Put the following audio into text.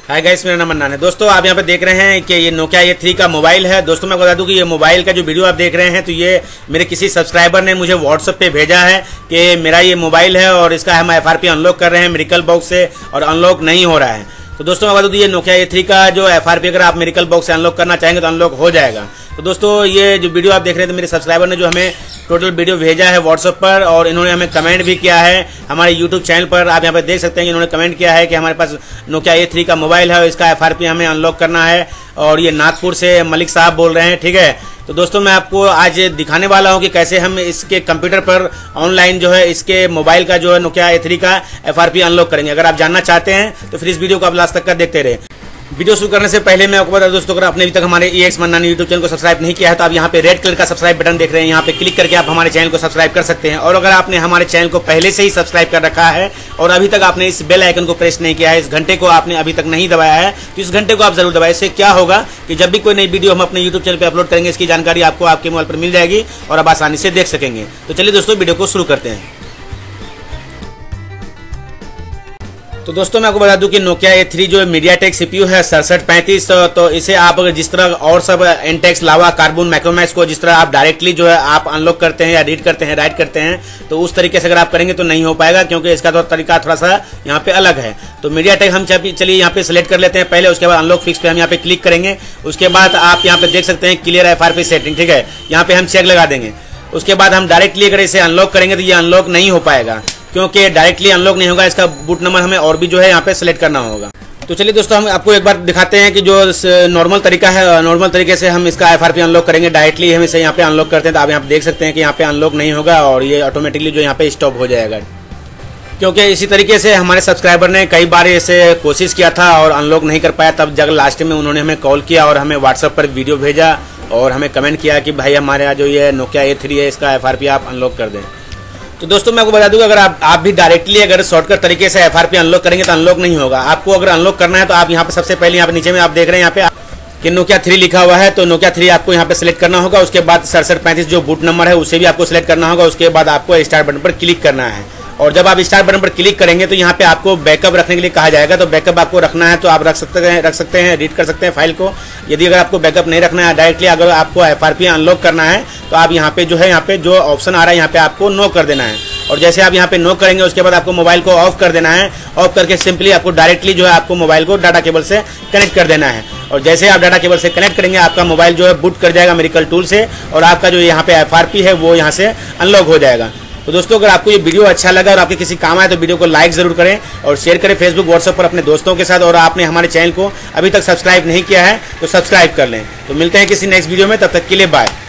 Hi guys, मेरा नाम Annan है। दोस्तों आप यहाँ पे देख रहे हैं कि ये नोकिया A3 का मोबाइल है। दोस्तों मैं बता दूं कि ये मोबाइल का जो वीडियो आप देख रहे हैं तो ये मेरे किसी सब्सक्राइबर ने मुझे व्हाट्सएप पे भेजा है कि मेरा ये मोबाइल है और इसका हम FRP अनलॉक कर रहे हैं मेडिकल बॉक्स से और अनलॉक नहीं हो रहा है। तो दोस्तों मैं बता दूं ये नोकिया A3 का जो FRP अगर आप मेडिकल बॉक्स से अनलॉक करना चाहेंगे तो अनलॉक हो जाएगा। तो दोस्तों ये जो वीडियो आप देख रहे थे मेरे सब्सक्राइबर ने जो हमें टोटल वीडियो भेजा है व्हाट्सएप पर और इन्होंने हमें कमेंट भी किया है हमारे यूट्यूब चैनल पर। आप यहाँ पर देख सकते हैं कि इन्होंने कमेंट किया है कि हमारे पास नोकिया A3 का मोबाइल है और इसका FRP हमें अनलॉक करना है और ये नागपुर से मलिक साहब बोल रहे हैं। ठीक है, तो दोस्तों मैं आपको आज दिखाने वाला हूं कि कैसे हम इसके कंप्यूटर पर ऑनलाइन जो है इसके मोबाइल का जो है नोकिया A3 का FRP अनलॉक करेंगे। अगर आप जानना चाहते हैं तो फिर इस वीडियो को आप लास्ट तक का देखते रहे। वीडियो शुरू करने से पहले मैं आपको बता दूं दोस्तों, अगर आपने अभी तक हमारे EX मन्नानी यूट्यूब चैनल को सब्सक्राइब नहीं किया है तो आप यहाँ पे रेड कलर का सब्सक्राइब बटन देख रहे हैं, यहाँ पे क्लिक करके आप हमारे चैनल को सब्सक्राइब कर सकते हैं। और अगर आपने हमारे चैनल को पहले से ही सब्सक्राइब कर रखा है और अभी तक आपने इस बेल आइकन को प्रेस नहीं किया है, इस घंटे को आपने अभी तक नहीं दबाया है तो इस घंटे को आप जरूर दबाएं। इससे क्या होगा कि जब भी कोई नई वीडियो हम अपने यूट्यूब चैनल पर अपलोड करेंगे इसकी जानकारी आपको आपके मोबाइल पर मिल जाएगी और आप आसानी से देख सकेंगे। तो चलिए दोस्तों वीडियो को शुरू करते हैं। तो दोस्तों मैं आपको बता दूं कि नोकिया A3 जो मीडियाटेक CPU है 6735, तो इसे आप जिस तरह और सब इंटेक्स लावा कार्बन मैक्रोमैक्स को जिस तरह आप डायरेक्टली जो है आप अनलॉक करते हैं या रीड करते हैं राइट करते हैं तो उस तरीके से अगर आप करेंगे तो नहीं हो पाएगा, क्योंकि इसका तो तरीका थोड़ा सा यहाँ पे अलग है। तो मीडियाटेक हम चलिए यहाँ पे सिलेक्ट कर लेते हैं पहले, उसके बाद अनलॉक फिक्स पे हम यहाँ पे क्लिक करेंगे। उसके बाद आप यहाँ पे देख सकते हैं क्लियर FRP सेटिंग। ठीक है, यहाँ पे हम चेक लगा देंगे। उसके बाद हम डायरेक्टली अगर इसे अनलॉक करेंगे तो ये अनलॉक नहीं हो पाएगा, क्योंकि डायरेक्टली अनलॉक नहीं होगा। इसका बूट नंबर हमें और भी जो है यहाँ पे सिलेक्ट करना होगा। तो चलिए दोस्तों हम आपको एक बार दिखाते हैं कि जो नॉर्मल तरीका है, नॉर्मल तरीके से हम इसका FRP अनलॉक करेंगे। डायरेक्टली हम इसे यहाँ पे अनलॉक करते हैं तो आप यहाँ पे देख सकते हैं कि यहाँ पे अनलॉक नहीं होगा और ये ऑटोमेटिकली जो यहाँ पे स्टॉप हो जाएगा, क्योंकि इसी तरीके से हमारे सब्सक्राइबर ने कई बार इसे कोशिश किया था और अनलॉक नहीं कर पाया। तब जब लास्ट में उन्होंने हमें कॉल किया और हमें व्हाट्सएप पर वीडियो भेजा और हमें कमेंट किया कि भाई हमारे यहाँ जो ये नोकिया A3 है इसका FRP आप अनलॉक कर दें। तो दोस्तों मैं आपको बता दूंगा अगर आप भी डायरेक्टली अगर शॉर्टकट तरीके से FRP अनलॉक करेंगे तो अनलॉक नहीं होगा। आपको अगर अनलॉक करना है तो आप यहाँ पे सबसे पहले यहाँ पे नीचे में आप देख रहे हैं यहाँ पे कि नोकिया 3 लिखा हुआ है, तो नोकिया 3 आपको यहाँ पे सिलेक्ट करना होगा। उसके बाद 6735 जो बूट नंबर है उसे भी आपको सिलेक्ट करना होगा। उसके बाद आपको स्टार्ट बटन पर क्लिक करना है और जब आप स्टार्ट बटन पर क्लिक करेंगे तो यहाँ पे आपको बैकअप रखने के लिए कहा जाएगा। तो बैकअप आपको रखना है तो आप रख सकते हैं रीड कर सकते हैं फाइल को। यदि अगर आपको बैकअप नहीं रखना है, डायरेक्टली अगर आपको FRP अनलॉक करना है तो आप यहाँ पे जो है यहाँ पे जो ऑप्शन आ रहा है यहाँ पे आपको नो कर देना है। और जैसे आप यहाँ पे नो करेंगे उसके बाद आपको मोबाइल को ऑफ कर देना है। ऑफ करके सिंपली आपको डायरेक्टली जो है आपको मोबाइल को डाटा केबल से कनेक्ट कर देना है और जैसे आप डाटा केबल से कनेक्ट करेंगे आपका मोबाइल जो है बूट कर जाएगा मेडिकल टूल से और आपका जो यहाँ पे FRP है वो यहाँ से अनलॉक हो जाएगा। तो दोस्तों अगर आपको ये वीडियो अच्छा लगा और आपके किसी काम आए तो वीडियो को लाइक जरूर करें और शेयर करें फेसबुक व्हाट्सएप पर अपने दोस्तों के साथ। और आपने हमारे चैनल को अभी तक सब्सक्राइब नहीं किया है तो सब्सक्राइब कर लें। तो मिलते हैं किसी नेक्स्ट वीडियो में, तब तक के लिए बाय।